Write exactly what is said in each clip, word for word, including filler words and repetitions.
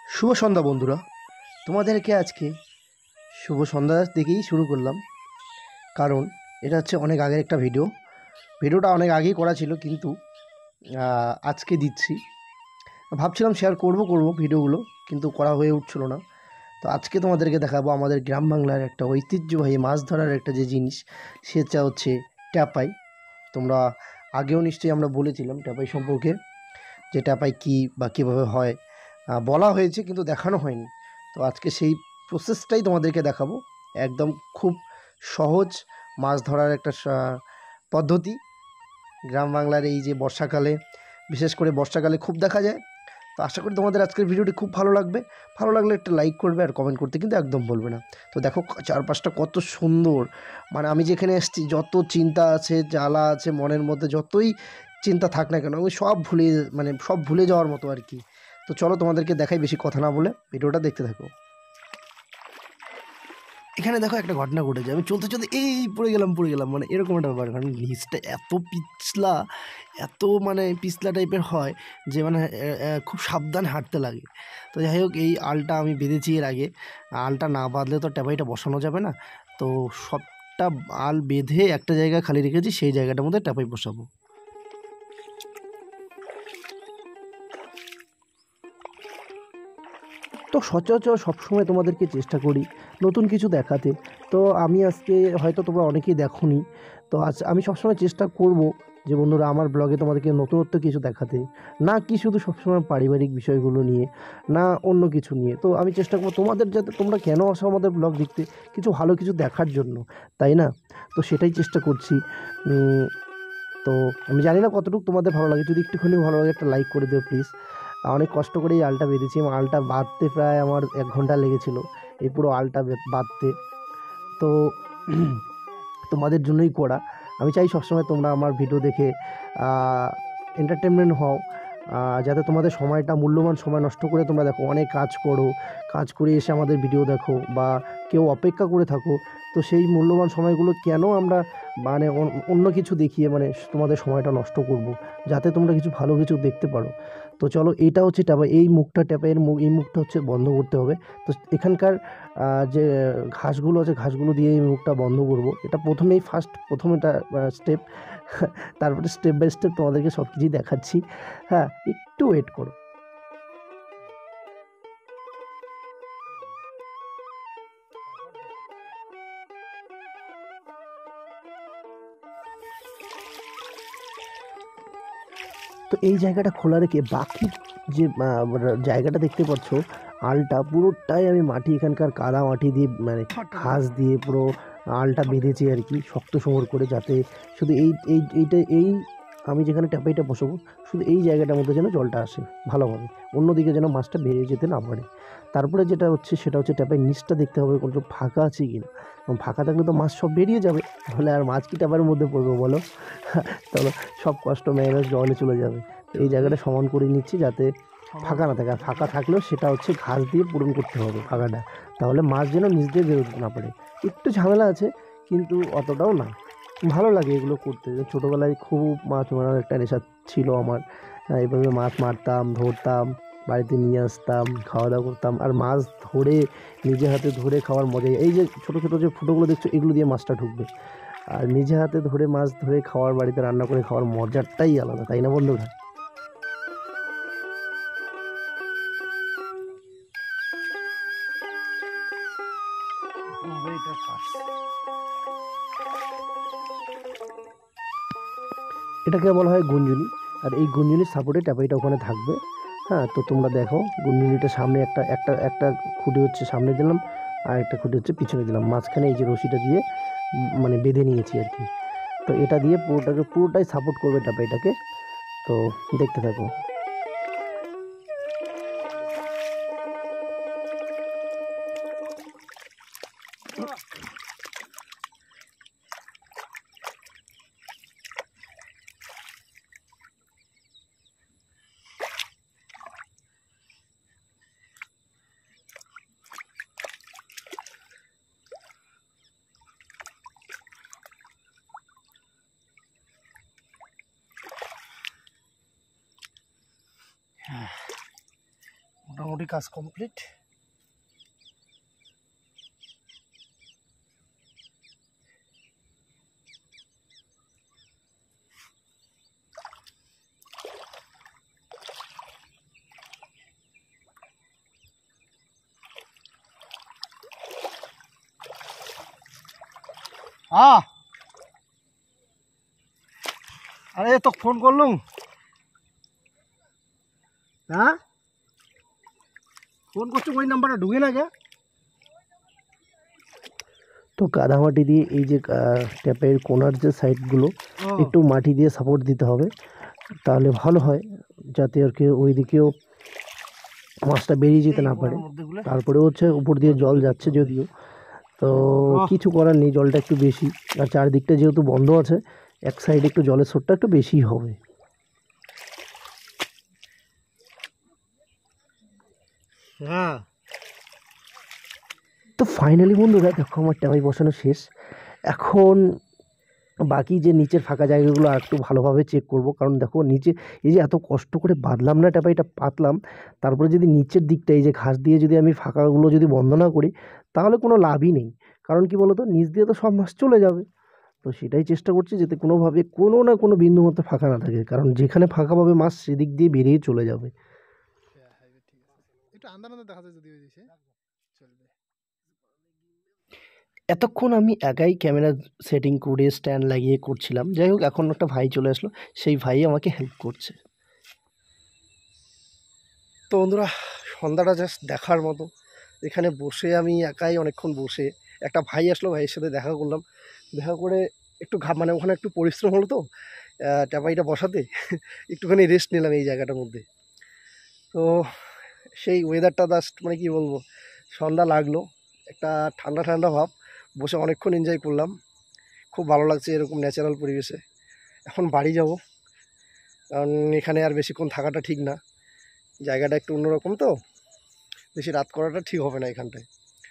শুভ সন্ধ্যা বন্ধুরা, তোমাদেরকে আজকে শুভ সন্ধ্যা থেকেই শুরু করলাম। কারণ এটা হচ্ছে অনেক আগের একটা ভিডিও ভিডিওটা অনেক আগেই করা ছিল, কিন্তু আজকে দিচ্ছি। ভাবছিলাম শেয়ার করব করব ভিডিওগুলো, কিন্তু করা হয়ে উঠছিল না। তো আজকে তোমাদেরকে দেখাবো আমাদের গ্রাম বাংলার একটা ঐতিহ্যবাহী মাছ ধরার একটা যে জিনিস, সেটা হচ্ছে ট্যাপাই। তোমরা আগেও নিশ্চয়ই আমরা বলেছিলাম ট্যাপাই সম্পর্কে, যে ট্যাপাই কী বা কীভাবে হয় বলা হয়েছে, কিন্তু দেখানো হয়নি। তো আজকে সেই প্রসেসটাই তোমাদেরকে দেখাবো। একদম খুব সহজ মাছ ধরার একটা পদ্ধতি। গ্রাম বাংলার এই যে বর্ষাকালে, বিশেষ করে বর্ষাকালে খুব দেখা যায়। তো আশা করি তোমাদের আজকের ভিডিওটি খুব ভালো লাগবে। ভালো লাগলে একটা লাইক করবে আর কমেন্ট করতে কিন্তু একদম বলবে না। তো দেখো চারপাশটা কত সুন্দর, মানে আমি যেখানে এসেছি যত চিন্তা আছে, জ্বালা আছে মনের মধ্যে, যতই চিন্তা থাক না কেন, আমি সব ভুলে মানে সব ভুলে যাওয়ার মতো আর কি। তো চলো তোমাদেরকে দেখাই, বেশি কথা না বলে ভিডিওটা দেখতে থাকো। এখানে দেখো একটা ঘটনা ঘটেছে, আমি চলতে চলতে এই পড়ে গেলাম পড়ে গেলাম মানে এরকম একটা ব্যাপার। কারণ নিচটা এত পিছলা, এত মানে পিছলা টাইপের হয় যে মানে খুব সাবধানে হাঁটতে লাগে। তো যাই হোক, এই আলটা আমি বেঁধেছি এর আগে। আলটা না বাঁধলে তো ট্যাপাইটা বসানো যাবে না। তো সবটা আল বেঁধে একটা জায়গা খালি রেখেছি, সেই জায়গাটার মধ্যে ট্যাপাই বসাবো। তো সচরাচর সবসময় তোমাদেরকে চেষ্টা করি নতুন কিছু দেখাতে। তো আমি আজকে হয়তো তোমরা অনেকেই দেখোনি, তো আজ আমি সবসময় চেষ্টা করব যে বন্ধুরা আমার ব্লগে তোমাদেরকে নতুনত্ব কিছু দেখাতে, না কি শুধু সবসময় পারিবারিক বিষয়গুলো নিয়ে, না অন্য কিছু নিয়ে। তো আমি চেষ্টা করবো তোমাদের, যাতে তোমরা কেন আসো আমাদের ব্লগ দেখতে, কিছু ভালো কিছু দেখার জন্য, তাই না? তো সেটাই চেষ্টা করছি। তো আমি জানি না কতটুকু তোমাদের ভালো লাগে, যদি একটুখানি ভালো লাগে একটা লাইক করে দিও প্লিজ। অনেক কষ্ট করে এই আলটা বেঁধেছি এবং আলটা বাঁধতে প্রায় আমার এক ঘন্টা লেগেছিল, এই পুরো আলটা বাঁধতে। তো তোমাদের জন্যই করা। আমি চাই সবসময় তোমরা আমার ভিডিও দেখে এন্টারটেনমেন্ট হও, যাতে তোমাদের সময়টা, মূল্যবান সময় নষ্ট করে তোমরা দেখো, অনেক কাজ করো, কাজ করে এসে আমাদের ভিডিও দেখো, বা কেউ অপেক্ষা করে থাকো। তো সেই মূল্যবান সময়গুলো কেন আমরা মানে অন্য কিছু দেখিয়ে মানে তোমাদের সময়টা নষ্ট করব, যাতে তোমরা কিছু ভালো কিছু দেখতে পারো। তো চলো, এইটা হচ্ছে ট্যাপাই, এই মুখটা ট্যাপাইয়ের মুখ, এই মুখটা হচ্ছে বন্ধ করতে হবে। তো এখানকার যে ঘাসগুলো আছে, ঘাসগুলো দিয়ে এই মুখটা বন্ধ করব। এটা প্রথমেই ফার্স্ট প্রথম এটা স্টেপ, তারপরে স্টেপ বাই স্টেপ তোমাদেরকে সব কিছুই দেখাচ্ছি। হ্যাঁ, একটু ওয়েট করো। তো এই জায়গাটা খোলা রেখে বাকি যে জায়গাটা দেখতে পাচ্ছ, আলটা পুরোটাই আমি মাটি, এখানকার কাদা মাটি দিয়ে মানে ঘাস দিয়ে পুরো আলটা বেঁধেছি আর কি, শক্ত সমর করে, যাতে শুধু এই এই এইটা এই আমি যেখানে ট্যাপাইটা বসাবো, শুধু এই জায়গাটার মধ্যে যেন জলটা আসে ভালোভাবে, অন্যদিকে যেন মাছটা বেরিয়ে যেতে না পারে। তারপরে যেটা হচ্ছে সেটা হচ্ছে ট্যাপাই নিচটা দেখতে হবে কোনো ফাঁকা আছে কি না। ফাঁকা থাকলে তো মাছ সব বেরিয়ে যাবে, তাহলে আর মাছ কি ট্যাপার মধ্যে পড়বে বলো? তাহলে সব কষ্ট মেহনত জলে চলে যাবে। এই জায়গাটা সমান করে নিচ্ছি যাতে ফাঁকা না থাকে, আর ফাঁকা থাকলেও সেটা হচ্ছে ঘাস দিয়ে পূরণ করতে হবে ফাঁকাটা, তাহলে মাছ যেন নিচ দিয়ে বেরোতে না পারে। একটু ঝামেলা আছে, কিন্তু অতটাও না, ভালো লাগে এগুলো করতে। ছোটোবেলায় খুব মাছ মারার একটা নেশা ছিল আমার, এইভাবে মাছ মারতাম, ধরতাম, বাড়িতে নিয়ে আসতাম, খাওয়া দাওয়া করতাম। আর মাছ ধরে নিজে হাতে ধরে খাওয়ার মজাই, এই যে ছোটো ছোটো যে ফুটোগুলো দেখছো, এগুলো দিয়ে মাছটা ঢুকবে, আর নিজে হাতে ধরে মাছ ধরে খাওয়ার, বাড়িতে রান্না করে খাওয়ার মজাটাই আলাদা, তাই না বন্ধুরা? এটাকে বলা হয় গুঞ্জুনি, আর এই গুঞ্জুনির সাপোর্টে ট্যাপাইটা ওখানে থাকবে। হ্যাঁ, তো তোমরা দেখো গুঞ্জুনিটা সামনে একটা একটা একটা খুঁটি হচ্ছে সামনে দিলাম, আর একটা খুঁটি হচ্ছে পিছনে দিলাম, মাঝখানে এই যে রশিটা দিয়ে মানে বেঁধে নিয়েছি আর কি। তো এটা দিয়ে পুরোটাকে পুরোটাই সাপোর্ট করবে ট্যাপাইটাকে। তো দেখতে থাকো। মোটামুটি কাজ কমপ্লিট। हाँ अरे तो फोन कर लूँ। हाँ फोन করছো ওই নাম্বারটা ঢুকে না কে? তো কাদা মাটি দিয়ে এই যে ট্যাপের কোনার যে সাইডগুলো একটু মাটি দিয়ে সাপোর্ট দিতে হবে, তাহলে ভালো হয়, যাতে আর কি ওই দিকেও মাছটা বেরিয়ে যেতে না পারে। তারপরে হচ্ছে উপর দিয়ে জল যাচ্ছে যদিও, তো কিছু করার নেই, জলটা একটু বেশি, আর চারদিকটা যেহেতু বন্ধ আছে এক সাইডে একটু জলের স্রোতটা একটু বেশিই হবে। হ্যাঁ তো ফাইনালি বন্ধুরা দেখো আমার ট্যাপাই বসানো শেষ। এখন বাকি যে নিচের ফাঁকা জায়গাগুলো আর একটু ভালোভাবে চেক করব, কারণ দেখো নিচে এই যে এত কষ্ট করে বাঁধলাম না ট্যাপাইটা, পাতলাম, তারপরে যদি নিচের দিকটা এই যে ঘাস দিয়ে যদি আমি ফাঁকাগুলো যদি বন্ধ না করি তাহলে কোনো লাভই নেই। কারণ কি বলতো, নিচ দিয়ে তো সব মাছ চলে যাবে। তো সেটাই চেষ্টা করছি যাতে কোনোভাবে কোনো না কোনো বিন্দু মধ্যে ফাঁকা না থাকে, কারণ যেখানে ফাঁকা পাবে মাছ সেদিক দিয়ে বেরিয়ে চলে যাবে। এতক্ষণ আমি একাই ক্যামেরা সেটিং করে স্ট্যান্ড লাগিয়ে করছিলাম, যাই হোক এখন একটা ভাই চলে আসলো, সেই ভাই আমাকে হেল্প করছে। তো বন্ধুরা সন্ধ্যাটা জাস্ট দেখার মতো, এখানে বসে আমি একাই অনেকক্ষণ বসে, একটা ভাই আসলো, ভাইয়ের সাথে দেখা করলাম, দেখা করে একটু ঘা মানে ওখানে একটু পরিশ্রম হলো তো ট্যাপাইটা বসাতে, একটুখানি রেস্ট নিলাম এই জায়গাটার মধ্যে। তো সেই ওয়েদারটা জাস্ট মানে কি বলবো, সন্ধ্যা লাগলো, একটা ঠান্ডা ঠান্ডা ভাব, বসে অনেকক্ষণ এনজয় করলাম, খুব ভালো লাগছে এরকম ন্যাচারাল পরিবেশে। এখন বাড়ি যাব, কারণ এখানে আর বেশিক্ষণ থাকাটা ঠিক না, জায়গাটা একটু অন্যরকম, তো বেশি রাত করাটা ঠিক হবে না এখানটায়,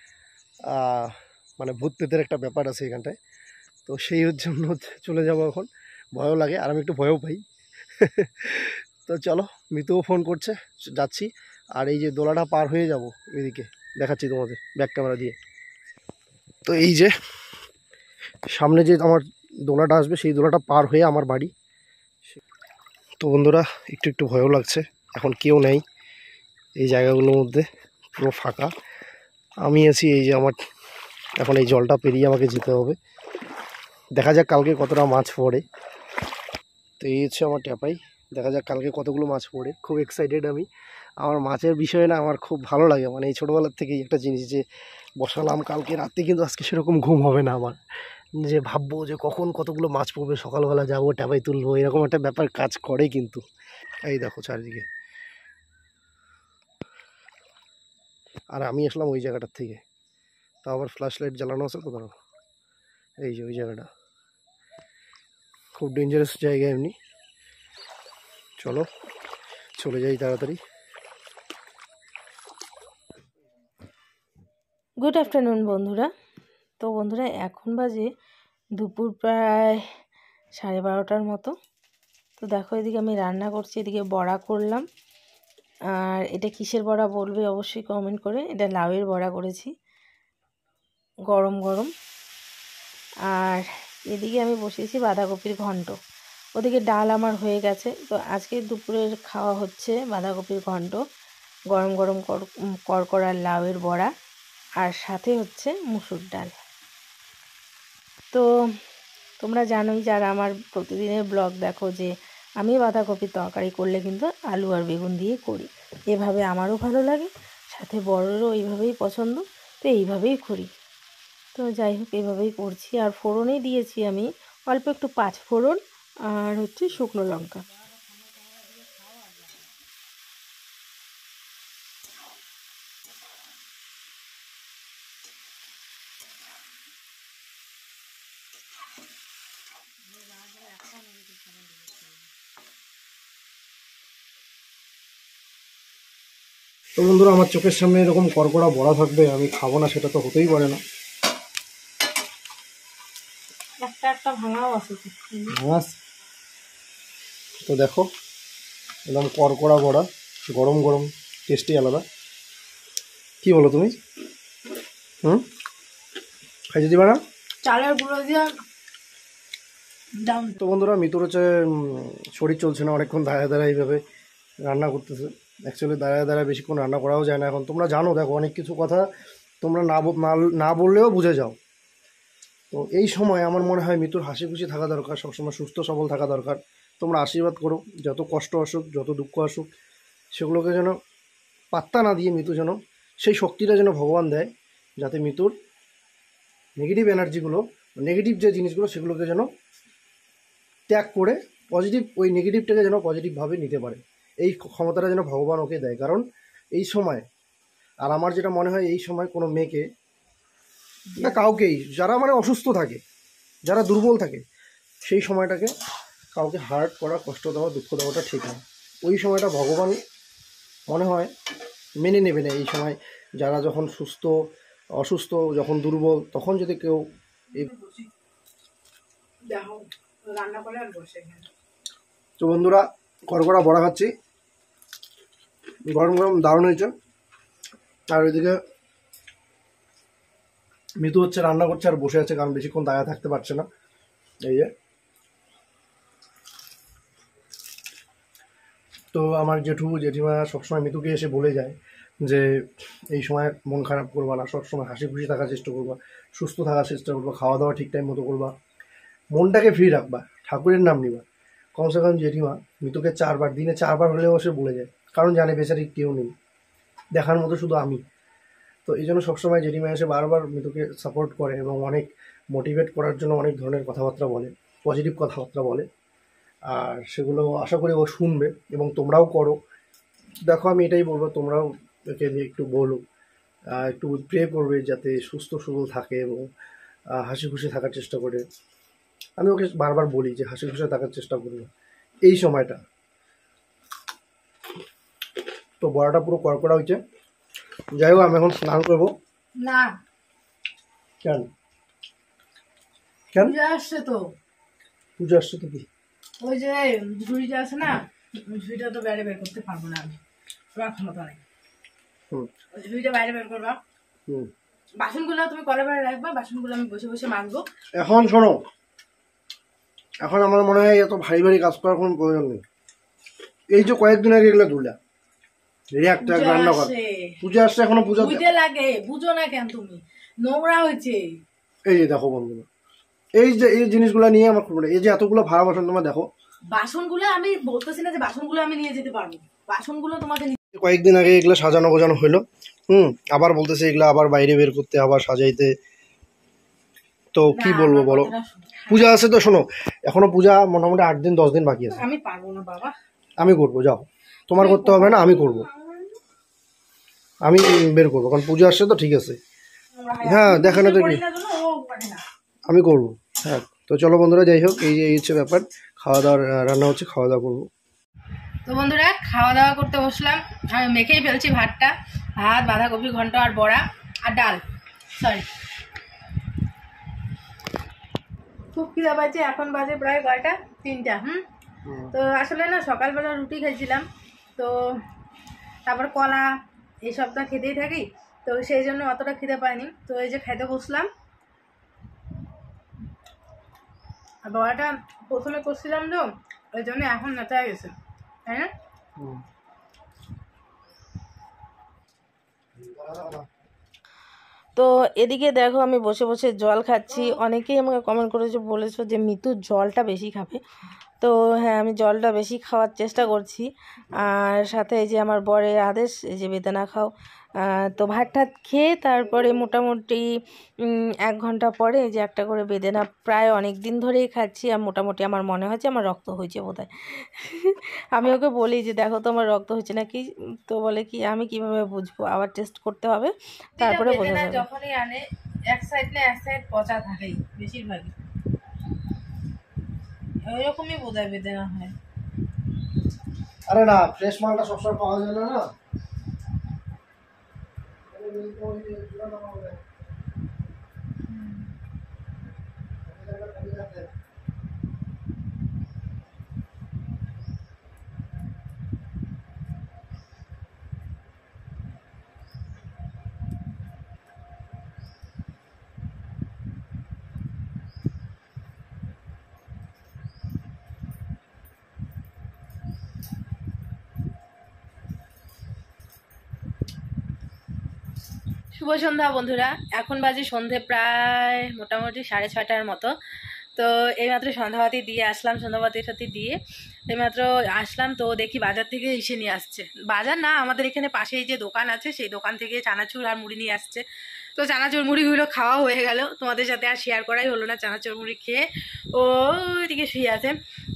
মানে ভূত পেতের একটা ব্যাপার আছে এখানটায়, তো সেই জন্য চলে যাব এখন। ভয়ও লাগে আর আমি একটু ভয়ও পাই। তো চলো, মিতুও ফোন করছে, যাচ্ছি। আর এই যে দোলাটা পার হয়ে যাব এদিকে, দেখাচ্ছি তোমাদের ব্যাক ক্যামেরা দিয়ে। তো এই যে সামনে যে আমার দোলাটা আসবে, সেই দোলাটা পার হয়ে আমার বাড়ি। তো বন্ধুরা একটু একটু ভয়ও লাগছে, এখন কেউ নেই এই জায়গাগুলোর মধ্যে, পুরো ফাঁকা, আমি আছি। এই যে আমার এখন এই জলটা পেরিয়ে আমাকে যেতে হবে, দেখা যাক কালকে কতটা মাছ পড়ে। তো এই হচ্ছে আমার ট্যাপাই, দেখা যাক কালকে কতগুলো মাছ পড়ে। খুব এক্সাইটেড আমি, আমার মাছের বিষয়ে না আমার খুব ভালো লাগে, মানে এই ছোটোবেলার থেকেই একটা জিনিস যে বসালাম কালকে রাতে, কিন্তু আজকে সেরকম ঘুম হবে না আমার, যে ভাববো যে কখন কতগুলো মাছ পড়বে, সকালবেলা যাবো ট্যাপাই তুলবো, এরকম একটা ব্যাপার কাজ করে। কিন্তু এই দেখো চারিদিকে, আর আমি আসলাম ওই জায়গাটার থেকে, তা আবার ফ্ল্যাশ লাইট জ্বালানো আছে তো, ধরো এই যে ওই জায়গাটা খুব ডেঞ্জারাস জায়গা এমনি। চলো চলে যাই তাড়াতাড়ি। গুড আফটারনুন বন্ধুরা। তো বন্ধুরা এখন বাজে দুপুর প্রায় সাড়ে বারোটার মতো। তো দেখো এদিকে আমি রান্না করছি, এদিকে বড়া করলাম, আর এটা কিসের বড়া বলবে অবশ্যই কমেন্ট করে। এটা লাউয়ের বড়া করেছি গরম গরম। আর এদিকে আমি বসিয়েছি বাঁধাকপির ঘন্ট, ওদিকে ডাল আমার হয়ে গেছে। তো আজকে দুপুরের খাওয়া হচ্ছে বাঁধাকপির ঘন্ট, গরম গরম কড়কড়া লাউয়ের বড়া, আর সাথে হচ্ছে মুসুর ডাল। তো তোমরা জানোই যারা আমার প্রতিদিনের ব্লগ দেখো, যে আমি বাঁধাকপির তরকারি করলে কিন্তু আলু আর বেগুন দিয়ে করি, এভাবে আমারও ভালো লাগে, সাথে বড়োরও এইভাবেই পছন্দ, তো এইভাবেই করি। তো যাই হোক এইভাবেই করছি। আর ফোড়নেই দিয়েছি আমি অল্প একটু পাঁচ ফোড়ন আর হচ্ছে শুকনো লঙ্কা। তো বন্ধুরা আমার চোখের সামনে এরকম কড়কড়া বড়া থাকবে, আমি খাবো না সেটা তো হতেই পারে না। একটা একটা ভাঙাও আছে তো দেখো একদম কড়কড়া বড়া, গরম গরম, টেস্টি আলাদা। কি বলো তুমি? হুম, খাইতে দিবা না? চালের গুঁড়ো দিয়ে দাম। তো বন্ধুরা, মিতুর হচ্ছে শরীর চলছে না, অনেকক্ষণ দাঁড়ায় দাঁড়ায় এইভাবে রান্না করতেছে। অ্যাকচুয়ালি দাঁড়ায় দাঁড়ায় বেশিক্ষণ রান্না করাও যায় না এখন। তোমরা জানো, দেখো অনেক কিছু কথা তোমরা না না বললেও বুঝে যাও। তো এই সময় আমার মনে হয় মিতুর হাসি খুশি থাকা দরকার, সবসময় সুস্থ সবল থাকা দরকার। তোমরা আশীর্বাদ করো, যত কষ্ট আসুক, যত দুঃখ আসুক, সেগুলোকে যেন পাত্তা না দিয়ে মিতু যেন সেই শক্তিটা যেন ভগবান দেয়, যাতে মিতুর নেগেটিভ এনার্জিগুলো, নেগেটিভ যে জিনিসগুলো, সেগুলোকে যেন ত্যাগ করে পজিটিভ, ওই নেগেটিভটাকে যেন পজিটিভভাবে নিতে পারে। এই ক্ষমতাটা যেন ভগবান ওকে দেয়। কারণ এই সময়, আর আমার যেটা মনে হয়, এই সময় কোনো মেয়েকে না কাউকেই, যারা মানে অসুস্থ থাকে, যারা দুর্বল থাকে, সেই সময়টাকে কাউকে হার্ট করা, কষ্ট দেওয়া, দুঃখ দেওয়াটা ঠিক না। ওই সময়টা ভগবান মনে হয় মেনে নেবে না। এই সময় যারা যখন সুস্থ, অসুস্থ, যখন দুর্বল, তখন যদি কেউ এই রান্না করে আর বসে। তো বন্ধুরা, কড়কড়া বড়া খাচ্ছি, গরম গরম দারুণ হয়েছে। আর ওইদিকে মিতু হচ্ছে রান্না করছে আর বসে আছে, কারণ বেশিক্ষণ দাঁড়িয়ে থাকতে পারছে না। এই যে, তো আমার জেঠু জেঠিমা সবসময় মিতুকে এসে বলে যায় যে এই সময় মন খারাপ করবা না, সবসময় হাসি খুশি থাকার চেষ্টা করবা, সুস্থ থাকার চেষ্টা করবা, খাওয়া দাওয়া ঠিক টাইম মতো করবা, মনটাকে ফ্রি রাখবা, ঠাকুরের নাম নিবা। কমসে কম জেঠিমা মিতুকে চারবার, দিনে চারবার হলেও সে বলে যায়, কারণ জানে বেচারি কেউ নেই দেখার মতো, শুধু আমি। তো এই জন্য সবসময় জেঠিমা এসে বারবার মিতুকে সাপোর্ট করে এবং অনেক মোটিভেট করার জন্য অনেক ধরনের কথাবার্তা বলে, পজিটিভ কথাবার্তা বলে। আর সেগুলো আশা করি ও শুনবে এবং তোমরাও করো। দেখো, আমি এটাই বলবো, তোমরাও একে নিয়ে একটু বলো, একটু প্রে করবে যাতে সুস্থ সবল থাকে এবং হাসি খুশি থাকার চেষ্টা করে। আমি ওকে বারবার বলি যে হাসি খুশি থাকার চেষ্টা করবে এই সময়টা। তো বড়াটা পুরো কড়কড়া হয়েছে। যাই হোক, আমি এখন স্নান করবো। না, কেন কেন পূজা আসছে তো। পুজো আসছে তো কি? ওই যে ঝুড়িটা আছে না, ঝুড়িটা তো বাইরে বের করতে পারবো না আমি, তোমার ক্ষমতা নেই। ওই ঝুড়িটা বাইরে বের করবা, বাসনগুলো তুমি কলে বাইরে রাখবা, বাসনগুলো আমি বসে বসে মাজবো। এখন শোনো, এখন আমার মনে হয় এত ভারী ভারী কাজ করার কোনো প্রয়োজন নেই। এই যে কয়েকদিন আগে এগুলো ধুলা রিয়াক্ট রান্না কর, পূজা আসছে, এখনো পূজা বুঝতে লাগে, বুঝো না কেন তুমি? নোংরা হয়েছে। এই যে দেখো বন্ধুরা, এই যে এই জিনিসগুলো নিয়ে আমার খুব, এই যে এতগুলো ভাড়া বাসন তোমার দেখো, বাসনগুলো আমি বলতেছি না যে বাসনগুলো আমি নিয়ে যেতে পারবো, বাসনগুলো তোমাদের কয়েকদিন আগে এগুলো সাজানো গোজানো হলো, হুম আবার বলতেছে এগুলো আবার বাইরে বের করতে, আবার সাজাইতে। তো কি বলবো বলো, পূজা আছে তো, শোনো এখনো পূজা মোটামুটি আট দিন দশ দিন বাকি আছে। আমি পারবো না বাবা, আমি করবো, যাও, তোমার করতে হবে না, আমি করবো, আমি বের করবো, কারণ পূজা আসছে তো। ঠিক আছে, হ্যাঁ দেখা না তো কি, আমি করবো। হ্যাঁ, তো চলো বন্ধুরা, যাই হোক, এই যে এই হচ্ছে ব্যাপার, খাওয়া দাওয়ার রান্না হচ্ছে, খাওয়া দাওয়া করবো। তো বন্ধুরা, খাওয়া দাওয়া করতে বসলাম। আমি মেখেই ফেলছি ভাতটা, ভাত, বাঁধাকপি ঘন্ট আর বড়া আর ডাল, সরি। খুব খিদা পাইছে, এখন বাজে প্রায় কয়টা, তিনটা। হুম তো আসলে না, সকালবেলা রুটি খাইছিলাম, তো তারপর কলা এইসবটা খেতেই থাকি, তো সেই জন্য অতটা খিদে পাইনি। তো এই যে খাইতে বসলাম, আর বড়াটা প্রথমে করছিলাম তো, ওই জন্য এখন নেতা গেছে, তাই না? তো এদিকে দেখো, আমি বসে বসে জল খাচ্ছি। অনেকেই আমাকে কমেন্ট করেছে, বলেছো যে মিতু জলটা বেশি খাবে। তো হ্যাঁ, আমি জলটা বেশি খাওয়ার চেষ্টা করছি। আর সাথে এই যে আমার বরের আদেশ, এই যে বেদানা খাও। তো ভাত টাত খেয়ে তারপরে মোটামুটি এক ঘন্টা পরে এই যে একটা করে বেদানা প্রায় অনেক দিন ধরেই খাচ্ছি। আর মোটামুটি আমার মনে হচ্ছে আমার রক্ত হয়েছে বোধহয়। আমি ওকে বলি যে দেখো তো আমার রক্ত হয়েছে নাকি, তো বলে কি আমি কিভাবে বুঝবো, আবার টেস্ট করতে হবে, তারপরে বোঝা যাবে। যখনই আনে এক সাইড না এক সাইড পচা থাকেই বেশিরভাগই, ওইরকমই বোধহয় বেদানা হয়। আরে না, ফ্রেশ মালটা সবসময় পাওয়া যায় না না। শুভ সন্ধ্যা বন্ধুরা, এখন বাজে সন্ধে প্রায় মোটামুটি সাড়ে ছয়টার মতো। তো এইমাত্র সন্ধ্যাবাতি দিয়ে আসলাম, সন্ধ্যাবাতি সাথে দিয়ে এইমাত্র আসলাম। তো দেখি বাজার থেকে এসে নিয়ে আসছে, বাজার না আমাদের এখানে পাশেই যে দোকান আছে সেই দোকান থেকে চানাচুর আর মুড়ি নিয়ে আসছে। তো চানাচুর মুড়িগুলো খাওয়া হয়ে গেল, তোমাদের সাথে আর শেয়ার করাই হলো না। চানাচুর মুড়ি খেয়ে ও ওইদিকে শুয়ে আছে,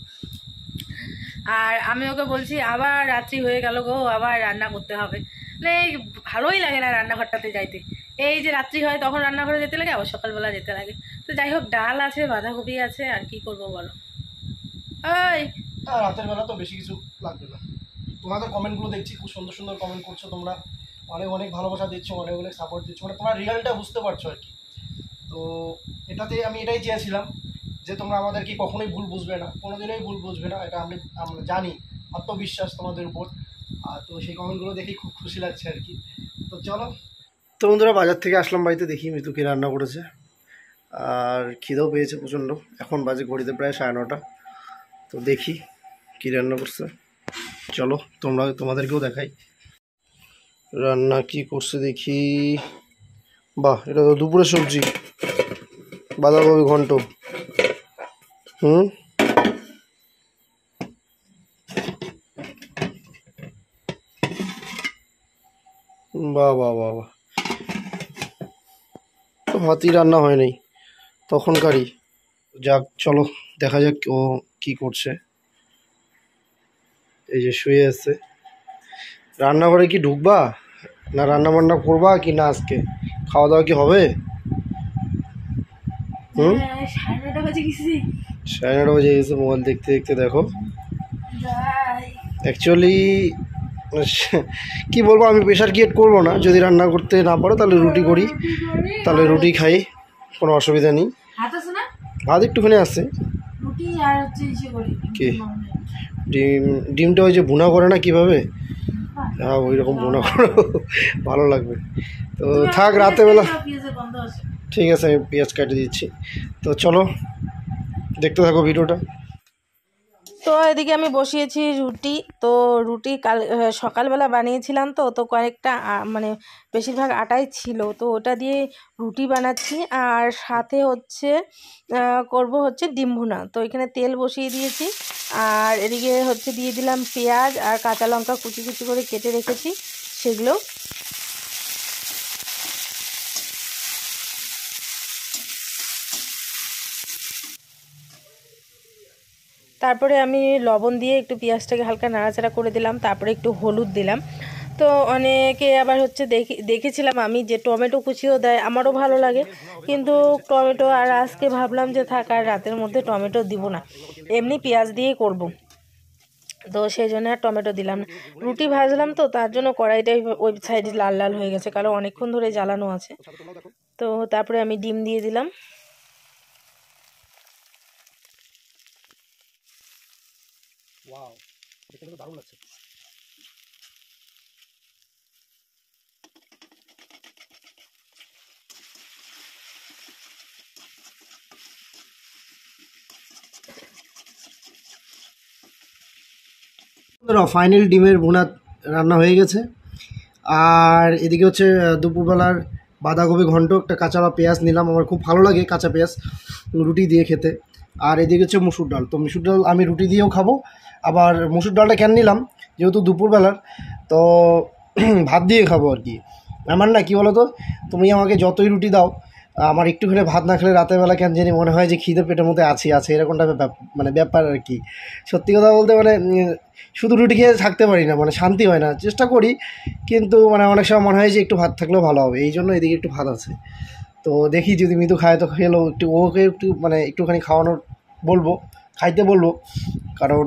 আর আমি ওকে বলছি আবার রাত্রি হয়ে গেল গো, আবার রান্না করতে হবে। মানে ভালোই লাগে না রান্নাঘরটাতে যাইতে, এই যে রাত্রি হয় তখন রান্নাঘরে যেতে লাগে, আবার সকালবেলা যেতে লাগে। তো যাই হোক, ডাল আছে, বাঁধাকপি আছে, আর কি করবো বলো। ওই রাতের বেলা তো বেশি কিছু লাগবে না। তোমাদের কমেন্টগুলো দেখছি, খুব সুন্দর সুন্দর কমেন্ট করছো তোমরা, অনেক অনেক ভালোবাসা দিচ্ছ, অনেক অনেক সাপোর্ট দিচ্ছ, মানে তোমরা রিয়ালটা বুঝতে পারছো আর কি। তো এটাতে আমি এটাই চেয়েছিলাম যে তোমরা আমাদেরকে কখনোই ভুল বুঝবে না, কোনোদিনই ভুল বুঝবে না, এটা আমি আমরা জানি, আত্মবিশ্বাস তোমাদের উপর। আর তো সেই কমেন্টগুলো দেখে খুব খুশি লাগছে আর কি। তো চলো, তো বন্ধুরা বাজার থেকে আসলাম বাড়িতে, দেখি মিতু কি রান্না করেছে, আর খিদেও পেয়েছে প্রচণ্ড। এখন বাজে ঘড়িতে প্রায় সাড়ে নটা। তো দেখি কি রান্না করছে, চলো তোমরা তোমাদেরকেও দেখাই রান্না কি করছে দেখি। বাহ, এটা তো দুপুরের সবজি, বাঁধাকপি ঘন্ট। হুম, বাহ বাহ বাহ বাহ, তো হাতি রান্না হয় নাই তখনকারই। যাক চলো দেখা যাক ও কি করছে। এই যে শুয়ে আছে, রান্নাঘরে কি ঢুকবা না রান্না বান্না করবা কি না, আজকে খাওয়া দাওয়া কি হবে? হুম, সাড়ে নটা বাজে গেছি, সাড়ে নটা বাজে গেছে, মোবাইল দেখতে দেখতে দেখো। অ্যাকচুয়ালি কি বলবো, আমি প্রেশার ক্রিয়েট করবো না, যদি রান্না করতে না পারো তাহলে রুটি করি, তাহলে রুটি খাই, কোনো অসুবিধা নেই। ভাত একটুখানি আছে। কি ডিম, ডিমটা ওই যে ভুনা করে না কীভাবে, হ্যাঁ ওই রকম ভুনা করো, ভালো লাগবে। তো থাক রাতেরবেলা, ঠিক আছে আমি পেঁয়াজ কেটে দিচ্ছি। তো চলো দেখতে থাকো ভিডিওটা। তো এদিকে আমি বসিয়েছি রুটি। তো রুটি কাল সকালবেলা বানিয়েছিলাম, তো তো কয়েকটা মানে বেশিরভাগ আটাই ছিল, তো ওটা দিয়ে রুটি বানাচ্ছি। আর সাথে হচ্ছে করব হচ্ছে ডিম ভুনা। তো এখানে তেল বসিয়ে দিয়েছি, আর এদিকে হচ্ছে দিয়ে দিলাম পেঁয়াজ আর কাঁচা লঙ্কা কুচি কুচি করে কেটে রেখেছি সেগুলো। তারপরে আমি লবণ দিয়ে একটু পেঁয়াজটাকে হালকা নাড়াচাড়া করে দিলাম, তারপরে একটু হলুদ দিলাম। তো অনেকে আবার হচ্ছে দেখি দেখেছিলাম আমি যে টমেটো কুচিও দেয়, আমারও ভালো লাগে, কিন্তু টমেটো আর আজকে ভাবলাম যে থাক, আর রাতের মধ্যে টমেটো দিব না, এমনি পেঁয়াজ দিয়েই করব। তো সেই জন্য আর টমেটো দিলাম না। রুটি ভাজলাম, তো তার জন্য কড়াইটাই ওই সাইডে লাল লাল হয়ে গেছে, কারণ অনেকক্ষণ ধরে জ্বালানো আছে। তো তারপরে আমি ডিম দিয়ে দিলাম। ওয়াও, দেখতে কিন্তু দারুণ লাগছে। ফাইনাল ডিমের ভুনা রান্না হয়ে গেছে। আর এদিকে হচ্ছে দুপুরবেলার বাঁধাকপি ঘন্ট, একটা কাঁচা পেঁয়াজ নিলাম, আমার খুব ভালো লাগে কাঁচা পেঁয়াজ রুটি দিয়ে খেতে। আর এদিকে হচ্ছে মুসুর ডাল, তো মুসুর ডাল আমি রুটি দিয়েও খাবো। আবার মুসুর ডালটা কেন নিলাম, যেহেতু দুপুরবেলার, তো ভাত দিয়ে খাবো আর কি। আমার না কি বলো তো, তুমি আমাকে যতই রুটি দাও, আমার একটুখানি ভাত না খেলে রাতের বেলা কেন জানি মনে হয় যে খিদে পেটের মধ্যে আছি আছে এরকমটা মানে ব্যাপার আর কি। সত্যি কথা বলতে মানে শুধু রুটি খেয়ে থাকতে পারি না, মানে শান্তি হয় না, চেষ্টা করি কিন্তু মানে অনেক সময় মনে হয় যে একটু ভাত থাকলেও ভালো হবে, এই জন্য এদিকে একটু ভাত আছে। তো দেখি যদি মিতু খায় তো খেলো, একটু ওকে একটু মানে একটুখানি খাওয়ানোর বলবো, খাইতে বলবো, কারণ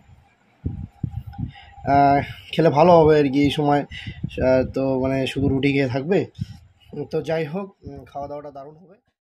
খেলে ভালো হবে আর কি এই সময়। তো মানে শুধু রুটি খেয়ে থাকবে, তো যাই হোক খাওয়া দাওয়াটা দারুণ হবে।